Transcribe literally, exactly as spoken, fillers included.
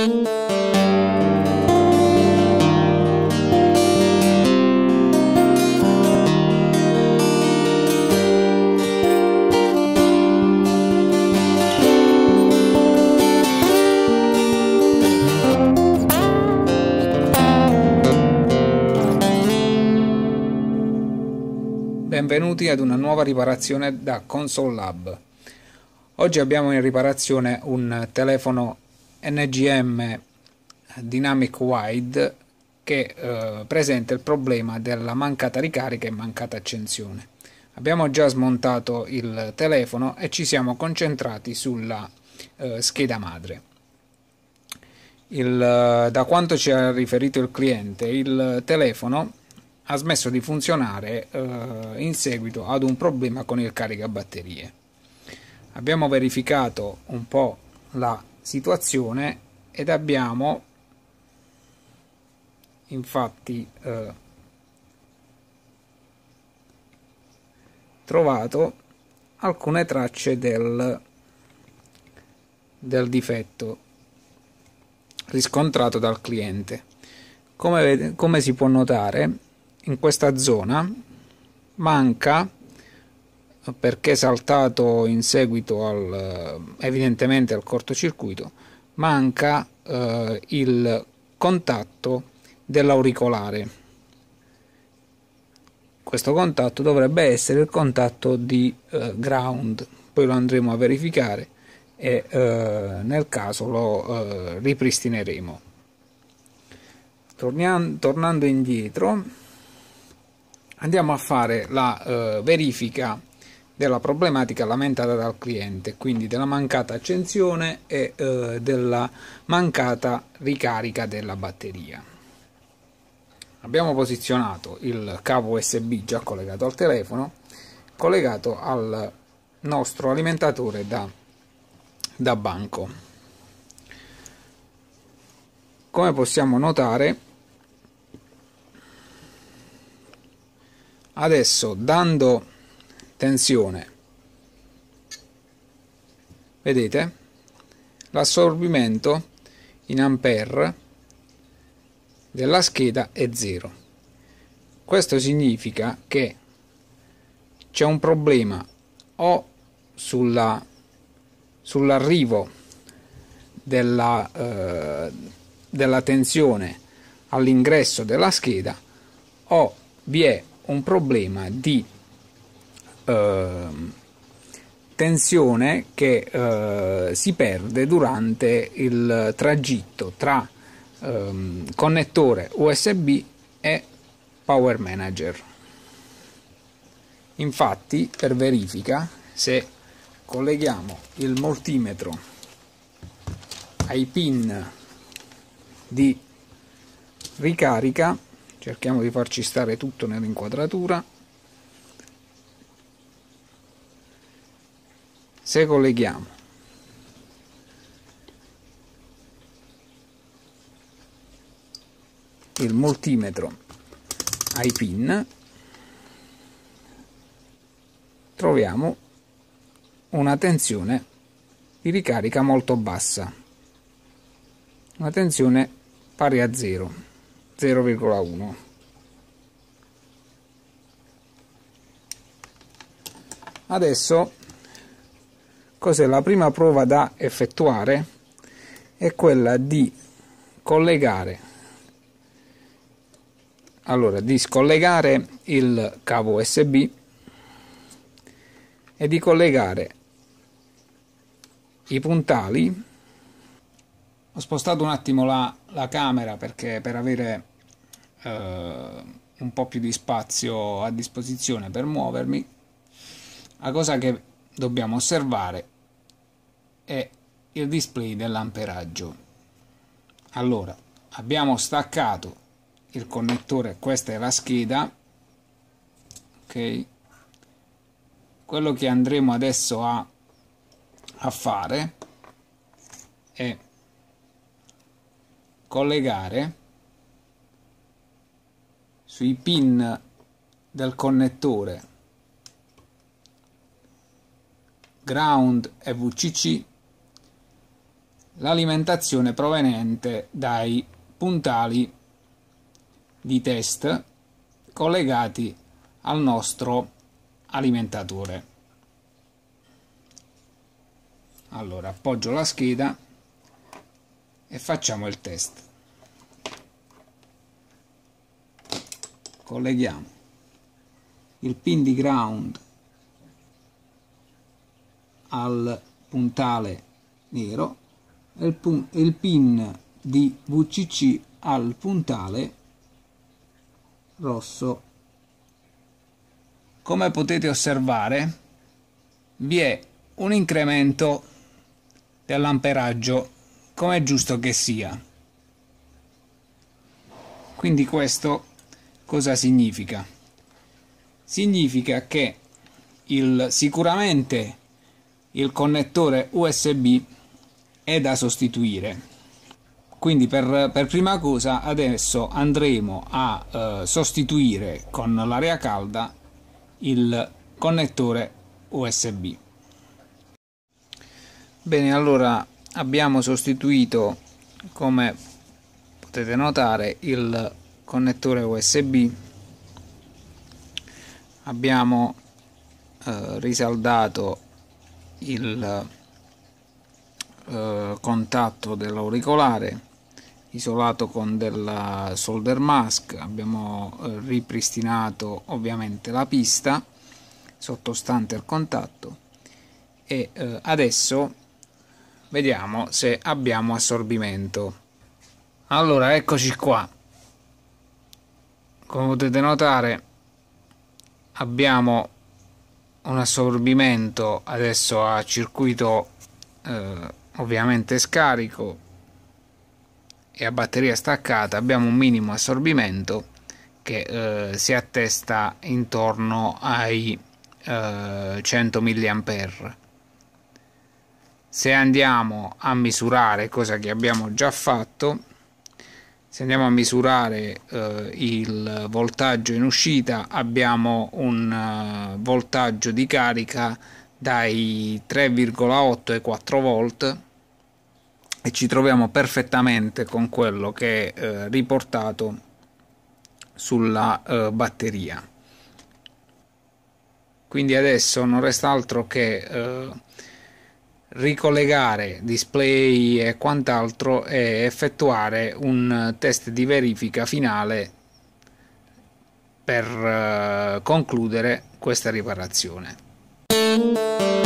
Benvenuti ad una nuova riparazione da Console Lab. Oggi abbiamo in riparazione un telefono N G M Dynamic Wide che eh, presenta il problema della mancata ricarica e mancata accensione. Abbiamo già smontato il telefono e ci siamo concentrati sulla eh, scheda madre. Il, da quanto ci ha riferito il cliente, il telefono ha smesso di funzionare eh, in seguito ad un problema con il caricabatterie. Abbiamo verificato un po' la situazione ed abbiamo infatti eh, trovato alcune tracce del, del difetto riscontrato dal cliente. Come, come si può notare, in questa zona manca, perché saltato in seguito al evidentemente al cortocircuito, manca eh, il contatto dell'auricolare. Questo contatto dovrebbe essere il contatto di eh, ground, poi lo andremo a verificare e eh, nel caso lo eh, ripristineremo. Torniamo, tornando indietro, andiamo a fare la eh, verifica della problematica lamentata dal cliente, quindi della mancata accensione e eh, della mancata ricarica della batteria. Abbiamo posizionato il cavo U S B già collegato al telefono, collegato al nostro alimentatore da, da banco. Come possiamo notare, adesso, dando tensione, vedete, l'assorbimento in ampere della scheda è zero. Questo significa che c'è un problema o sulla sull'arrivo della, eh, della tensione all'ingresso della scheda, o vi è un problema di eh, tensione che eh, si perde durante il tragitto tra eh, connettore U S B e Power Manager. Infatti, per verifica, se colleghiamo il multimetro ai pin di ricarica, cerchiamo di farci stare tutto nell'inquadratura. Se colleghiamo il multimetro ai pin, troviamo una tensione di ricarica molto bassa, una tensione pari a zero, zero virgola uno. Adesso, cos'è la prima prova da effettuare? È quella di collegare, allora di scollegare il cavo U S B e di collegare i puntali. Ho spostato un attimo la, la camera perché per avere eh, un po' più di spazio a disposizione per muovermi. La cosa che dobbiamo osservare è il display dell'amperaggio. Allora, abbiamo staccato il connettore, questa è la scheda, ok? Quello che andremo adesso a, a fare è collegare sui pin del connettore ground e V C C l'alimentazione proveniente dai puntali di test collegati al nostro alimentatore. Allora appoggio la scheda e facciamo il test. Colleghiamo il pin di ground al puntale nero e il, pun il pin di V C C al puntale rosso. Come potete osservare, vi è un incremento dell'amperaggio, come è giusto che sia. Quindi questo cosa significa? Significa che il, sicuramente il connettore U S B è da sostituire. Quindi per, per prima cosa adesso andremo a eh, sostituire con l'aria calda il connettore U S B. Bene, allora abbiamo sostituito, come potete notare, il connettore U S B, abbiamo eh, risaldato il eh, contatto dell'auricolare isolato con della solder mask, abbiamo eh, ripristinato ovviamente la pista sottostante al contatto e eh, adesso vediamo se abbiamo assorbimento. Allora eccoci qua, come potete notare abbiamo un assorbimento adesso a circuito eh, ovviamente scarico e a batteria staccata. Abbiamo un minimo assorbimento che eh, si attesta intorno ai eh, cento milliampere. Se andiamo a misurare, cosa che abbiamo già fatto, se andiamo a misurare eh, il voltaggio in uscita, abbiamo un uh, voltaggio di carica dai tre virgola otto ai quattro volt e ci troviamo perfettamente con quello che è eh, riportato sulla eh, batteria. Quindi adesso non resta altro che eh, ricollegare display e quant'altro e effettuare un test di verifica finale per eh, concludere questa riparazione.